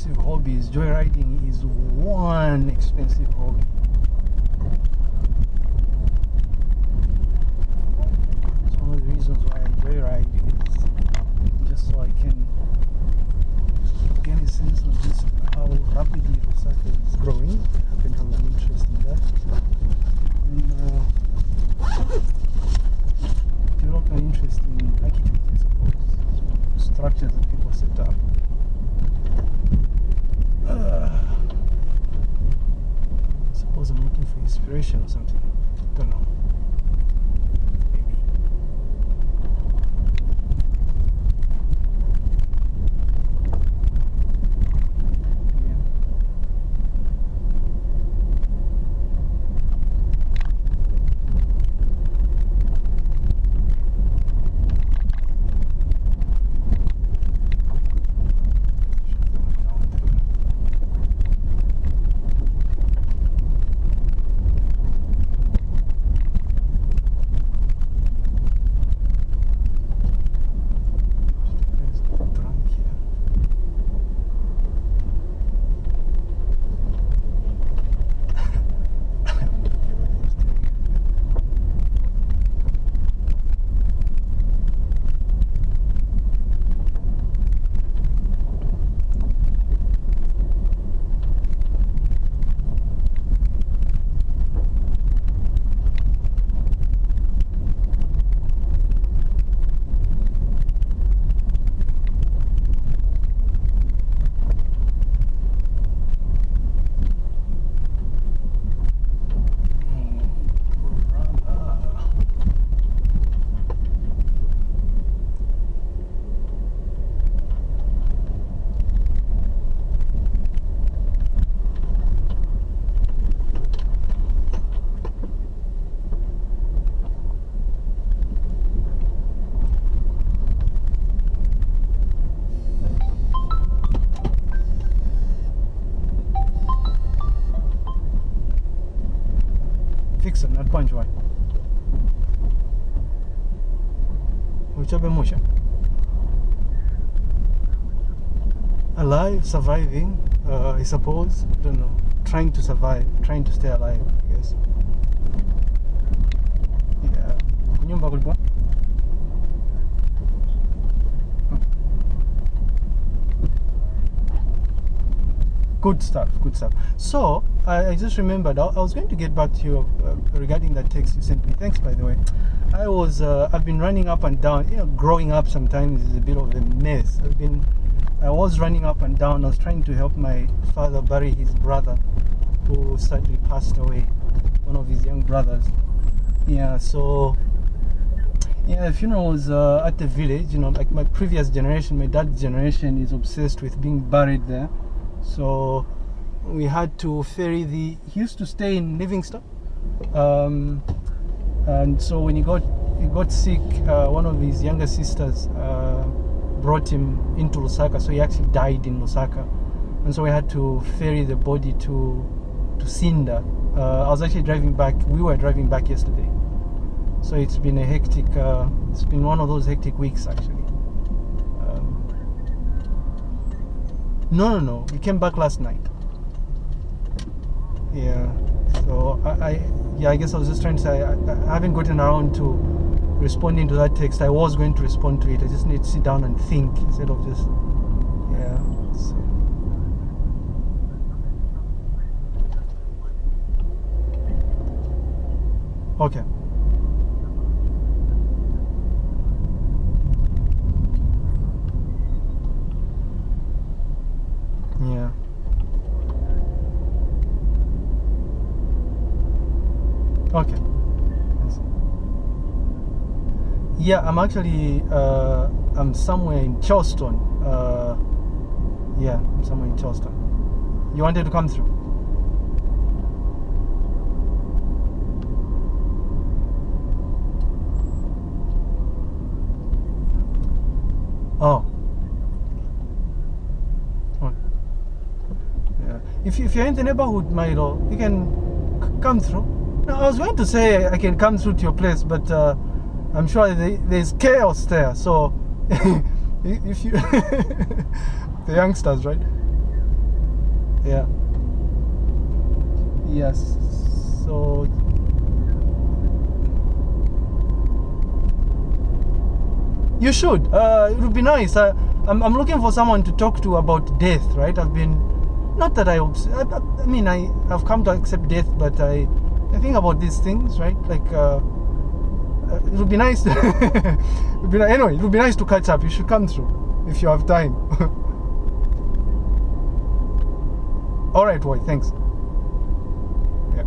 expensive hobbies. Joyriding is one expensive hobby. It's one of the reasons why I joyride, is just so I can get a sense of just how rapidly Lusaka is growing. I happen to have an interest in that. And develop an interest in architecture, I suppose. Structures that people set up. I suppose I'm looking for inspiration or something. Don't know. Maybe. Fixer, not punch one. Which of emotion? Alive, surviving, I suppose. I don't know. Trying to survive, trying to stay alive, I guess. Yeah. Kunyumba kulikuwa? Good stuff, good stuff. So, I just remembered, I was going to get back to you regarding that text you sent me. Thanks, by the way. I've been running up and down. You know, growing up sometimes is a bit of a mess. I was running up and down. I was trying to help my father bury his brother, who sadly passed away, one of his young brothers. Yeah, so, yeah, the funeral was at the village. You know, like my previous generation, my dad's generation is obsessed with being buried there. So we had to ferry he used to stay in Livingston, and so when he got sick, one of his younger sisters brought him into Lusaka, so he actually died in Lusaka, and so we had to ferry the body to Sinda. I was actually driving back. We were driving back yesterday, so it's been a hectic. It's been one of those hectic weeks actually. No. We came back last night. Yeah. So I guess I was just trying to say I haven't gotten around to responding to that text. I was going to respond to it. I just need to sit down and think instead of just So. Okay. Yeah. Okay. Yeah, I'm actually I'm somewhere in Chelstone. Yeah, I'm somewhere in Chelstone. You wanted to come through? Oh. If you're in the neighborhood, Milo, you can come through. No, I was going to say I can come through to your place, but I'm sure there's chaos there. So if you, the youngsters, right? Yeah. Yes. So you should. It would be nice. I'm looking for someone to talk to about death. Right? I've been, not that I mean I've come to accept death, but I think about these things. Right? Like it would be nice. Anyway, it would be nice to catch up. You should come through if you have time. All right, boy. Thanks. Yeah.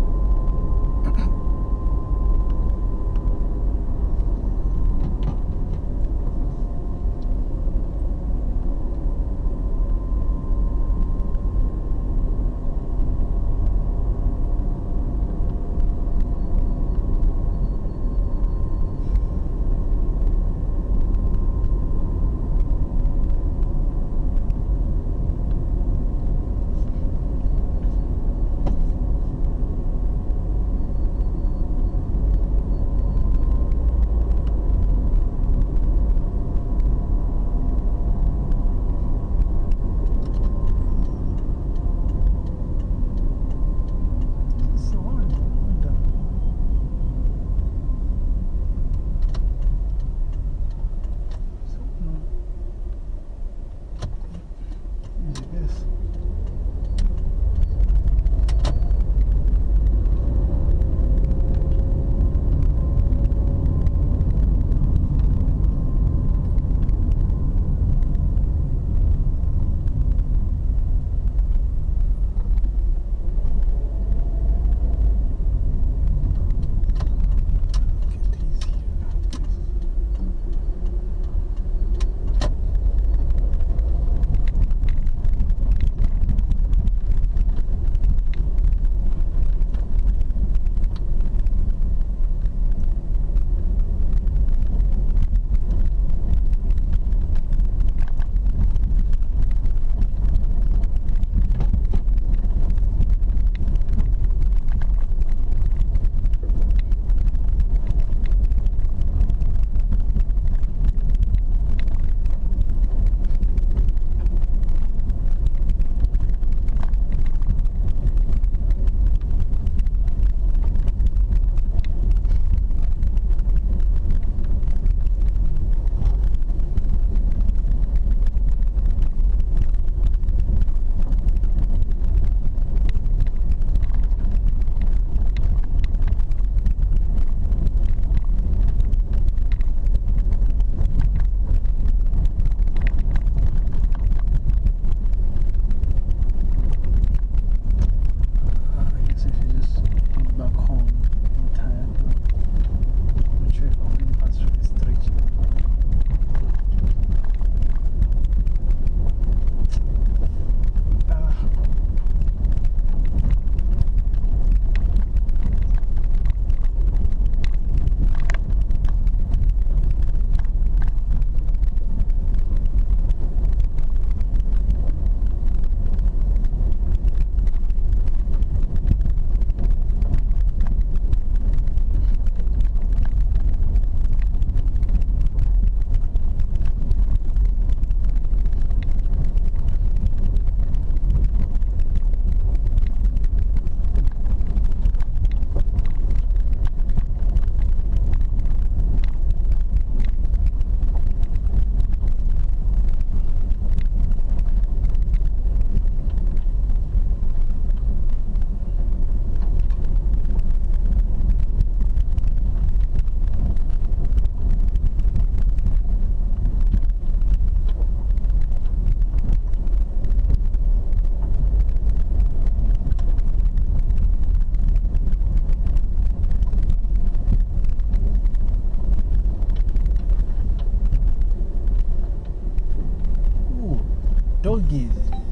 doggies.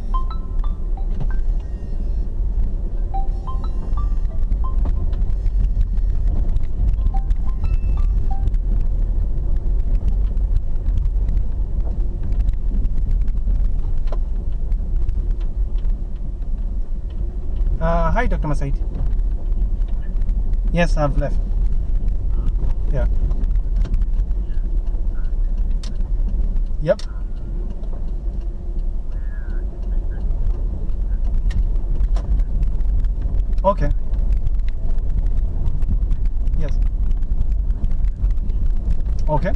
Hi, Dr. Masaid. Yes, I've left. Yeah. Yep. Okay. Yes. Okay.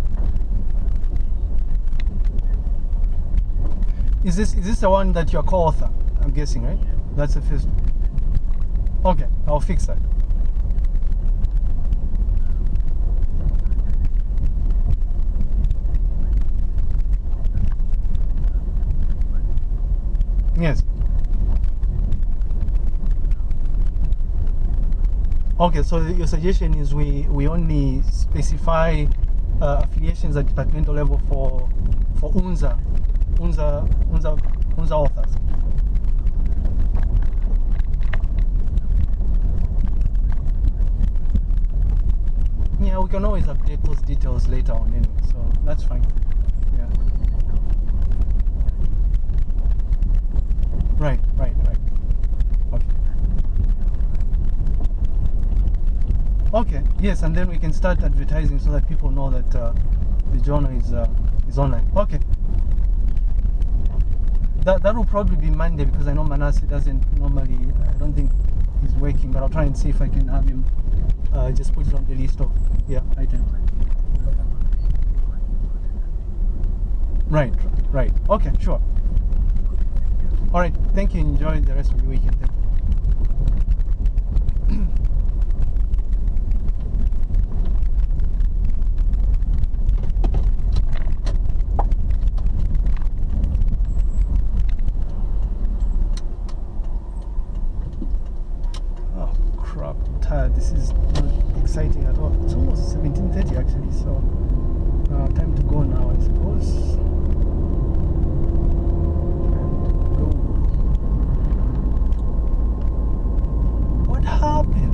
Is this the one that you're co-author? I'm guessing, right? That's the first. Okay, I'll fix that. Yes. Okay, so your suggestion is we only specify affiliations at departmental level for UNZA authors. Yeah, we can always update those details later on anyway, so that's fine. Yeah. Right. Okay, yes, and then we can start advertising so that people know that the journal is online. Okay. That will probably be Monday because I know Manasseh doesn't normally, I don't think he's working, but I'll try and see if I can have him just put it on the list of items. Right. Okay, sure. All right, thank you. Enjoy the rest of your weekend. Thank you. Oh crap, I'm tired. This is not exciting at all. It's almost 17:30 actually, so time to go now, I suppose. What happened?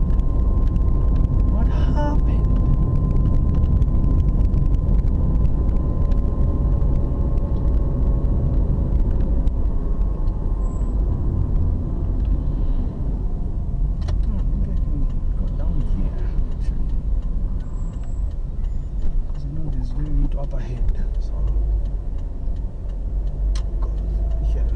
Maybe I can go down here actually, because I know there's very little up ahead. So go here.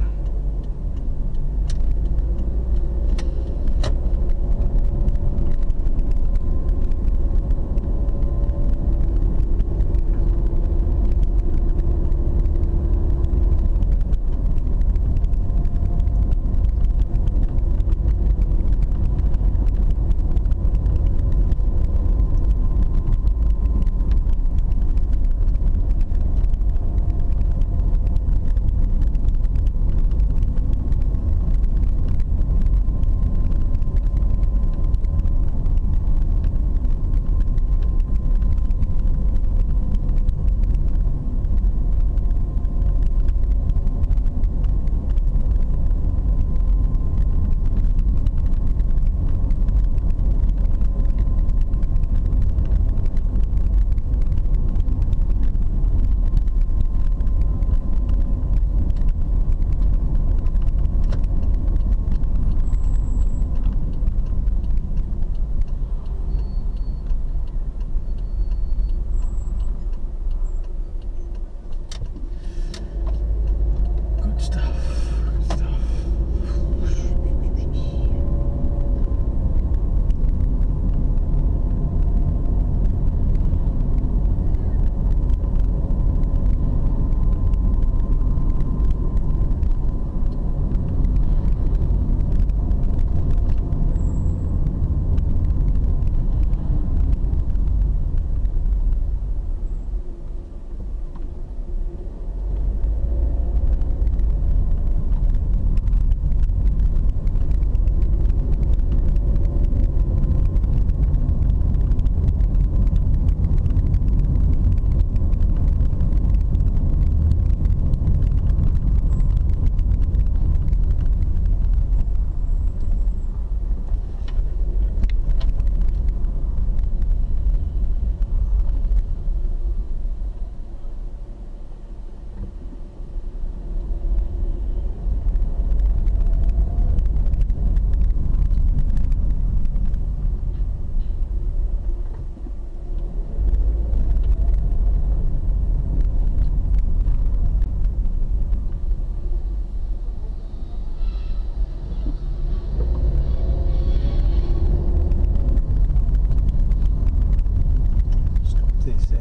this. Yeah.